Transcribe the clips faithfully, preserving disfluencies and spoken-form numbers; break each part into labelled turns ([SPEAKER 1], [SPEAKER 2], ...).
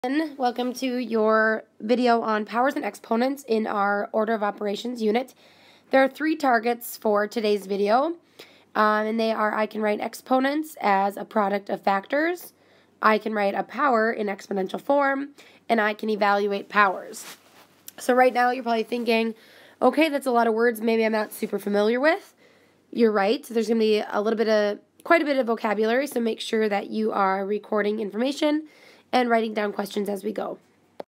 [SPEAKER 1] Welcome to your video on powers and exponents in our order of operations unit. There are three targets for today's video, um, and they are: I can write exponents as a product of factors, I can write a power in exponential form, and I can evaluate powers. So right now you're probably thinking, okay, that's a lot of words maybe I'm not super familiar with. You're right. There's going to be a little bit of, quite a bit of vocabulary, so make sure that you are recording information and writing down questions as we go.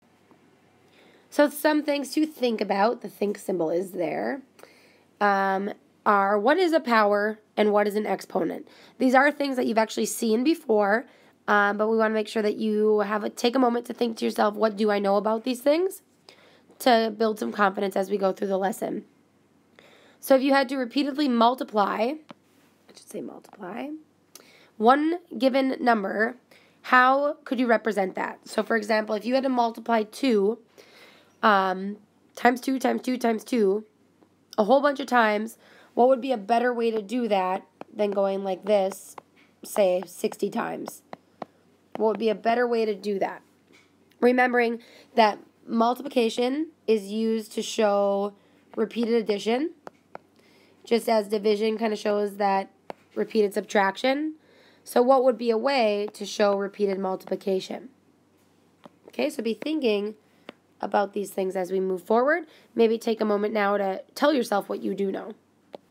[SPEAKER 1] So some things to think about, the think symbol is there, um, are what is a power and what is an exponent. These are things that you've actually seen before, um, but we want to make sure that you have a, take a moment to think to yourself, what do I know about these things, to build some confidence as we go through the lesson. So if you had to repeatedly multiply, I should say multiply, one given number, how could you represent that? So, for example, if you had to multiply two um, times two times two times two a whole bunch of times, what would be a better way to do that than going like this, say, sixty times? What would be a better way to do that? Remembering that multiplication is used to show repeated addition, just as division kind of shows that repeated subtraction. So what would be a way to show repeated multiplication? Okay, so be thinking about these things as we move forward. Maybe take a moment now to tell yourself what you do know.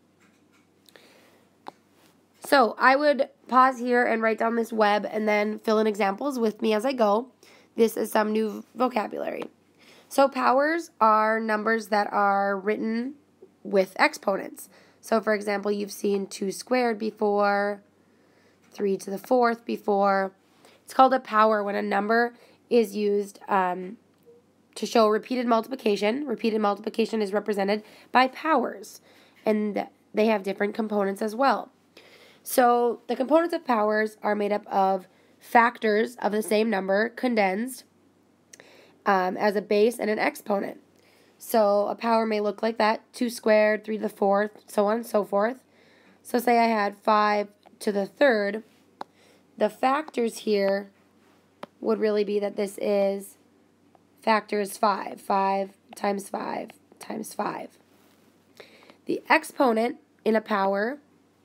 [SPEAKER 1] So I would pause here and write down this web and then fill in examples with me as I go. This is some new vocabulary. So powers are numbers that are written with exponents. So for example, you've seen two squared before, three to the fourth before. It's called a power when a number is used um, to show repeated multiplication. Repeated multiplication is represented by powers, and they have different components as well. So the components of powers are made up of factors of the same number condensed um, as a base and an exponent. So a power may look like that: two squared, three to the fourth, so on and so forth. So say I had five to the third, the factors here would really be that this is factors five. five times five times five. The exponent in a power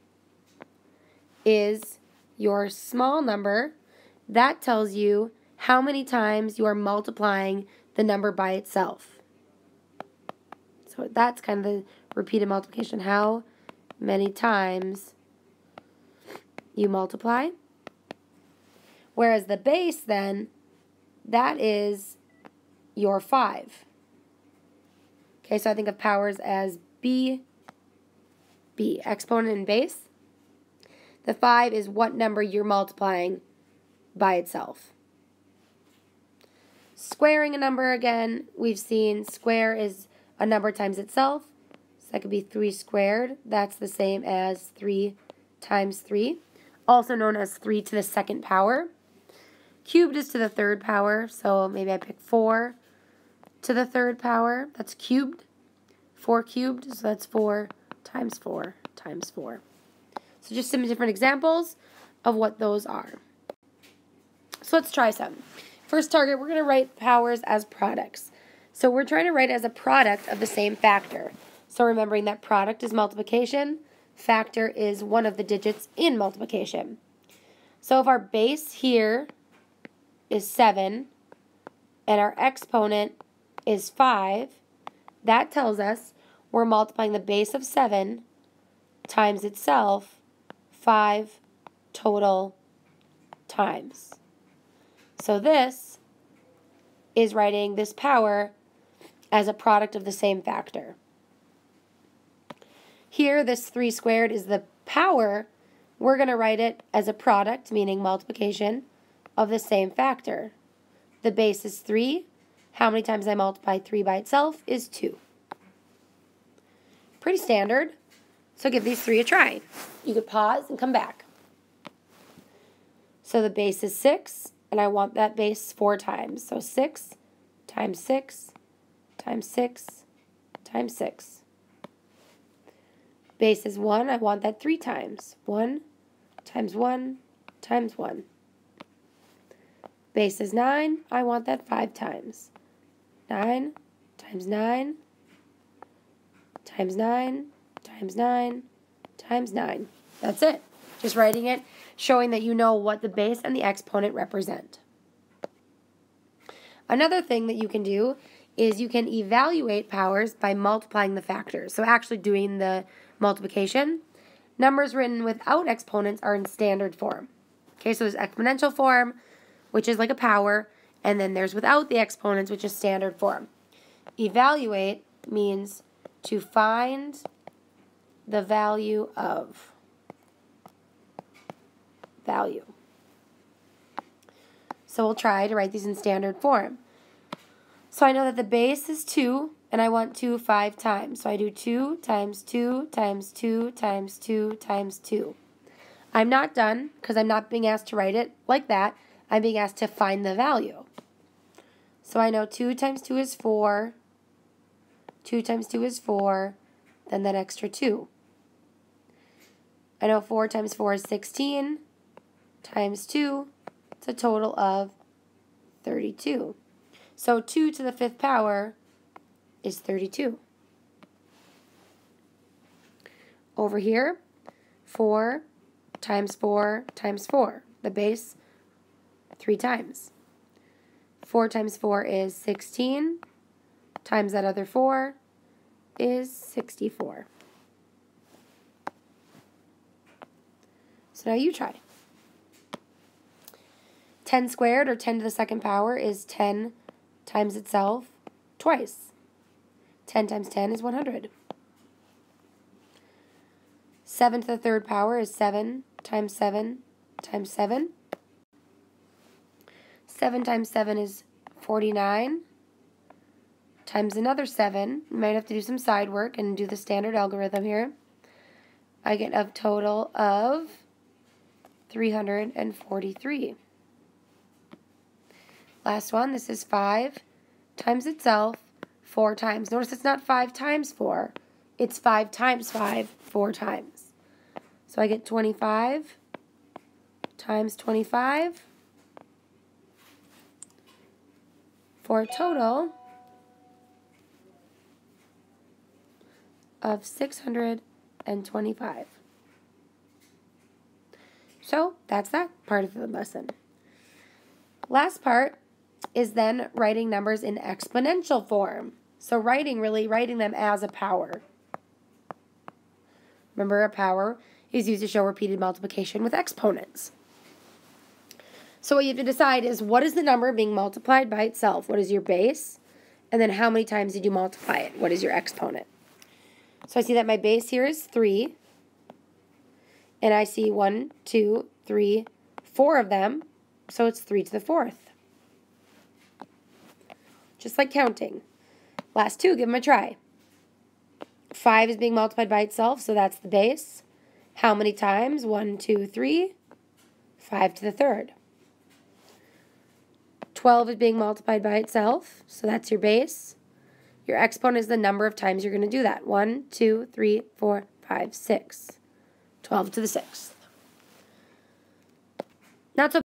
[SPEAKER 1] is your small number. That tells you how many times you are multiplying the number by itself. So that's kind of the repeated multiplication. How many times you multiply. Whereas the base then, that is your five. Okay, so I think of powers as B, B, exponent and base. The five is what number you're multiplying by itself. Squaring a number, again, we've seen square is a number times itself. So that could be three squared. That's the same as three times three. Also known as three to the second power. Cubed is to the third power, so maybe I pick four to the third power. That's cubed. four cubed, so that's four times four times four. So just some different examples of what those are. So let's try some. First target, we're going to write powers as products. So we're trying to write as a product of the same factor. So remembering that product is multiplication, factor is one of the digits in multiplication. So if our base here is seven and our exponent is five, that tells us we're multiplying the base of seven times itself five total times. So this is writing this power as a product of the same factor. Here, this three squared is the power. We're going to write it as a product, meaning multiplication, of the same factor. The base is three. How many times I multiply three by itself is two. Pretty standard. So give these three a try. You could pause and come back. So the base is six, and I want that base four times. So six times six times six times six. Base is one. I want that three times. one times one times one. Base is nine. I want that five times. nine times nine times nine times nine times nine. That's it. Just writing it, showing that you know what the base and the exponent represent. Another thing that you can do is you can evaluate powers by multiplying the factors. So actually doing the multiplication. Numbers written without exponents are in standard form. Okay, so there's exponential form, which is like a power, and then there's without the exponents, which is standard form. Evaluate means to find the value of. Value. So we'll try to write these in standard form. So I know that the base is two, and I want two five times. So I do two times two times two times two times two. I'm not done because I'm not being asked to write it like that. I'm being asked to find the value. So I know two times two is four. two times two is four. Then that extra two. I know four times four is sixteen. Times two. It's a total of thirty-two. So two to the fifth power is thirty-two. Over here, four times four times four. The base, three times. four times four is sixteen. Times that other four is sixty-four. So now you try. ten squared, or ten to the second power, is ten times itself twice. ten times ten is one hundred. seven to the third power is seven times seven times seven. seven times seven is forty-nine. Times another seven. You might have to do some side work and do the standard algorithm here. I get a total of three hundred forty-three. Last one, this is five times itself four times. Notice it's not five times four. It's five times five four times. So I get twenty-five times twenty-five for a total of six hundred twenty-five. So that's that part of the lesson. Last part is then writing numbers in exponential form. So writing, really writing them as a power. Remember, a power is used to show repeated multiplication with exponents. So what you have to decide is, what is the number being multiplied by itself? What is your base? And then how many times did you multiply it? What is your exponent? So I see that my base here is three. And I see one, two, three, four of them. So it's three to the fourth. Just like counting. Last two, give them a try. five is being multiplied by itself, so that's the base. How many times? one, two, three. five to the third. twelve is being multiplied by itself, so that's your base. Your exponent is the number of times you're going to do that. one, two, three, four, five, six. twelve to the sixth. Not so